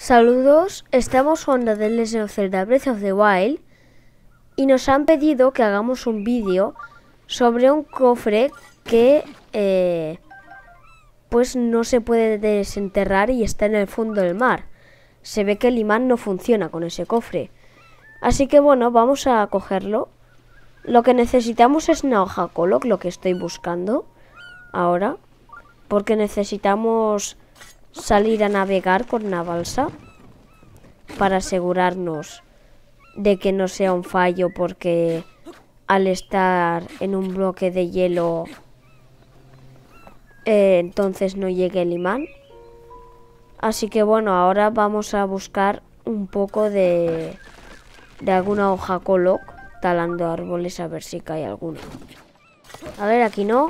Saludos, estamos jugando The Legend of Zelda Breath of the Wild y nos han pedido que hagamos un vídeo sobre un cofre que pues no se puede desenterrar y está en el fondo del mar. Se ve que el imán no funciona con ese cofre. Así que bueno, vamos a cogerlo. Lo que necesitamos es una hoja Kolok, lo que estoy buscando ahora, porque necesitamos salir a navegar con una balsa para asegurarnos de que no sea un fallo, porque al estar en un bloque de hielo entonces no llegue el imán. Así que bueno, ahora vamos a buscar un poco de alguna hoja Kolok, talando árboles a ver si cae alguno. A ver, aquí no.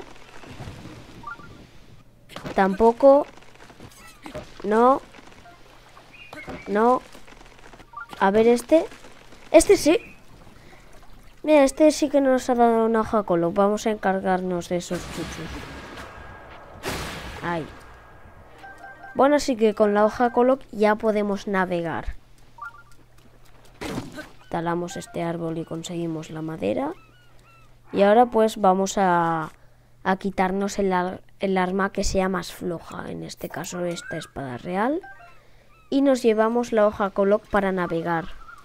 Tampoco. No. No. A ver este. Este sí. Mira, este sí que nos ha dado una hoja Kolok. Vamos a encargarnos de esos chuchos. Ahí. Bueno, así que con la hoja Kolok ya podemos navegar. Talamos este árbol y conseguimos la madera. Y ahora pues vamos a quitarnos el arma que sea más floja. En este caso esta espada real. Y nos llevamos la hoja Kolok para navegar.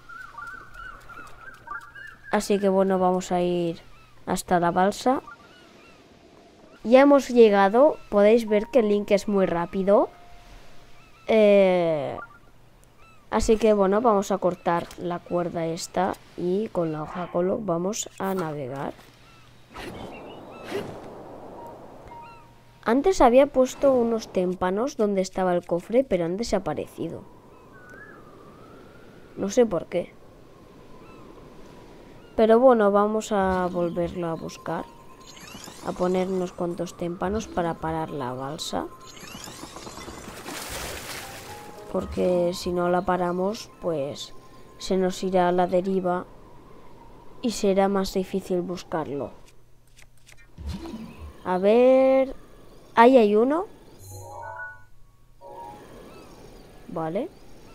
Así que bueno, vamos a ir hasta la balsa. Ya hemos llegado. Podéis ver que Link es muy rápido. Así que bueno, vamos a cortar la cuerda esta y con la hoja Kolok vamos a navegar. Antes había puesto unos témpanos donde estaba el cofre, pero han desaparecido. No sé por qué. Pero bueno, vamos a volverlo a buscar. A poner unos cuantos témpanos para parar la balsa. Porque si no la paramos, pues se nos irá a la deriva y será más difícil buscarlo. A ver... Ahí hay uno. Vale.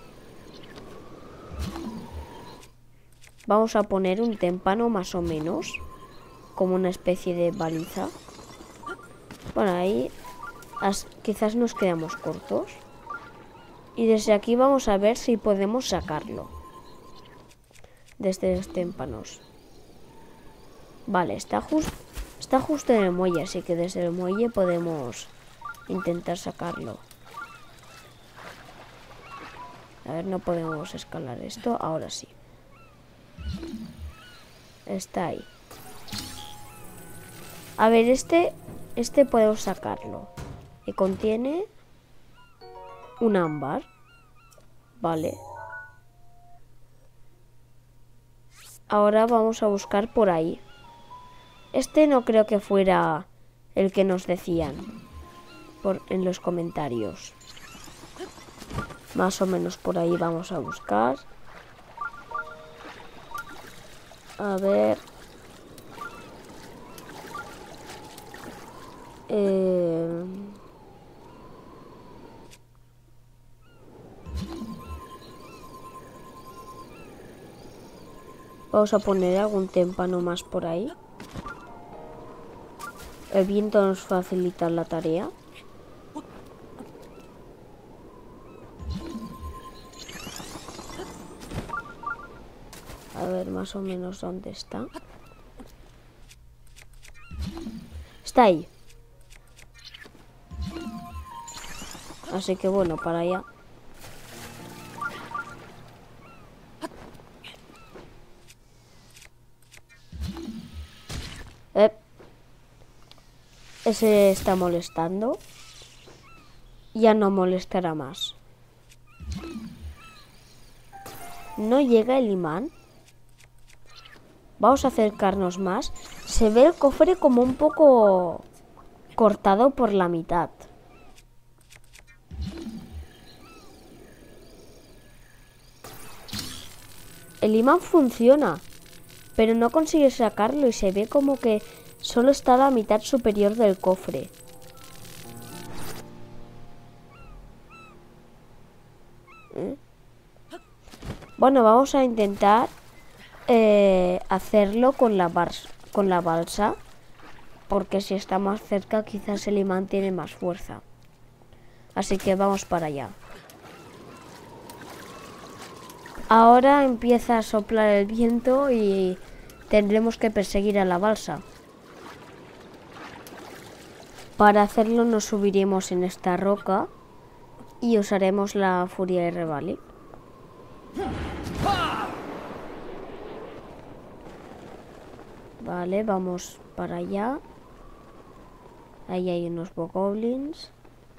Vamos a poner un témpano más o menos, como una especie de baliza. Bueno, ahí quizás nos quedamos cortos. Y desde aquí vamos a ver si podemos sacarlo. Desde los témpanos. Vale, está justo en el muelle, así que desde el muelle podemos intentar sacarlo. A ver, no podemos escalar esto. Ahora sí. Está ahí. A ver, este podemos sacarlo. Y contiene un ámbar. Vale. Ahora vamos a buscar por ahí. Este no creo que fuera el que nos decían en los comentarios. Más o menos por ahí vamos a buscar. A ver. Vamos a poner algún témpano más por ahí. El viento nos facilita la tarea. A ver más o menos dónde está. Está ahí. Así que bueno, para allá. Ese está molestando. Ya no molestará más. No llega el imán. Vamos a acercarnos más. Se ve el cofre como un poco cortado por la mitad. El imán funciona, pero no consigue sacarlo y se ve como que solo está la mitad superior del cofre. Bueno, vamos a intentar hacerlo con la balsa. Porque si está más cerca, quizás el imán tiene más fuerza. Así que vamos para allá. Ahora empieza a soplar el viento y tendremos que perseguir a la balsa. Para hacerlo nos subiremos en esta roca y usaremos la furia de Revali. Vale, vamos para allá. Ahí hay unos bogoblins.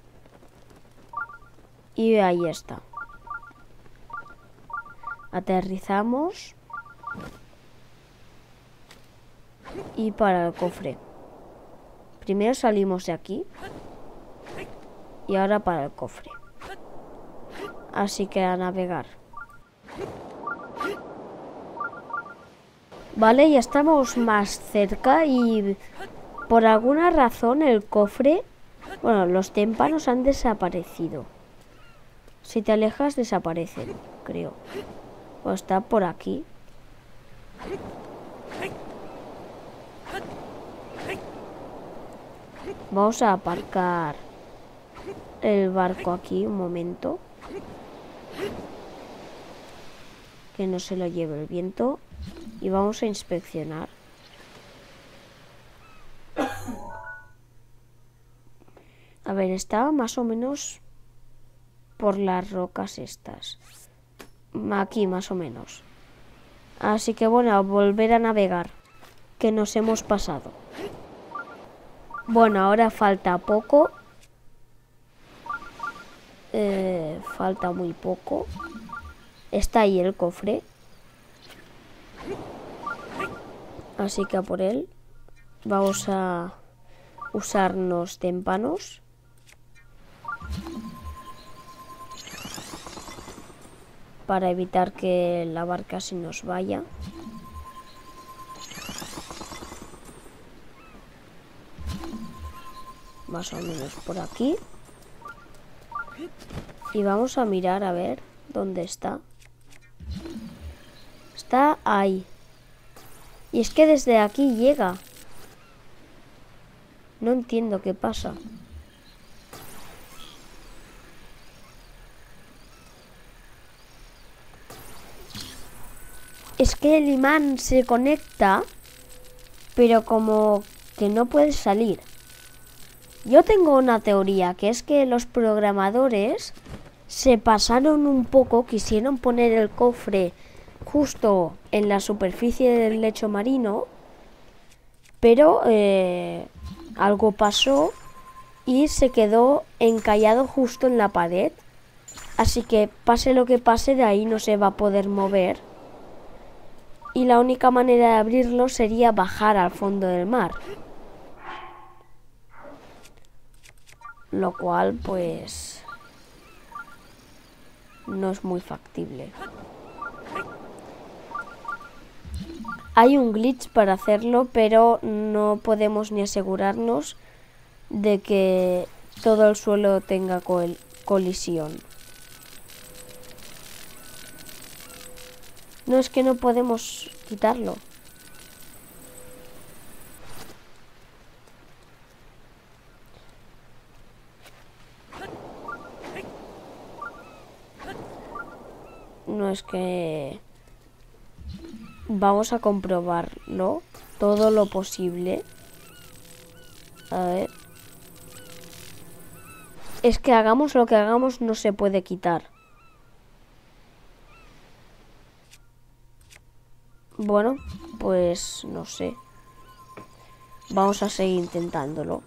Y ahí está. Aterrizamos. Y para el cofre. Primero salimos de aquí. Y ahora para el cofre. Así que a navegar. Vale, ya estamos más cerca y por alguna razón el cofre... Bueno, los témpanos han desaparecido. Si te alejas desaparecen, creo. O está por aquí. Vamos a aparcar el barco aquí un momento. Que no se lo lleve el viento. Y vamos a inspeccionar. A ver, estaba más o menos por las rocas estas. Aquí más o menos. Así que bueno, a volver a navegar. Que nos hemos pasado. Bueno, ahora falta poco. Falta muy poco. Está ahí el cofre. Así que a por él. Vamos a usarnos témpanos. Para evitar que la barca se nos vaya. Más o menos por aquí. Y vamos a mirar a ver dónde está. Está ahí. Y es que desde aquí llega. No entiendo qué pasa. Es que el imán se conecta, pero como que no puede salir. Yo tengo una teoría, que es que los programadores se pasaron un poco, quisieron poner el cofre justo en la superficie del lecho marino, pero algo pasó y se quedó encallado justo en la pared. Así que pase lo que pase, de ahí no se va a poder mover. Y la única manera de abrirlo sería bajar al fondo del mar. Lo cual, pues, no es muy factible. Hay un glitch para hacerlo, pero no podemos ni asegurarnos de que todo el suelo tenga colisión. No, es que no podemos quitarlo. No, es que... Vamos a comprobarlo todo lo posible. A ver. Es que hagamos lo que hagamos, no se puede quitar. Bueno, pues no sé. Vamos a seguir intentándolo.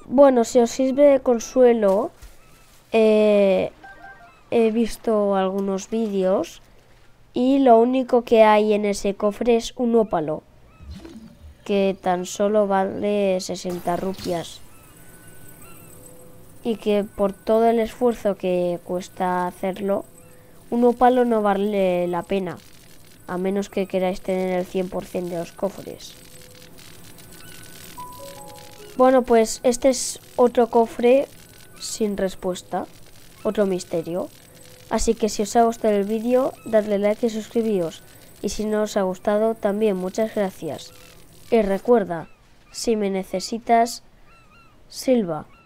Bueno, si os sirve de consuelo, he visto algunos vídeos y lo único que hay en ese cofre es un ópalo, que tan solo vale 60 rupias. Y que por todo el esfuerzo que cuesta hacerlo, un ópalo no vale la pena, a menos que queráis tener el 100% de los cofres. Bueno, pues este es otro cofre sin respuesta, otro misterio. Así que si os ha gustado el vídeo, dadle like y suscribíos. Y si no os ha gustado, también muchas gracias. Y recuerda, si me necesitas, silba.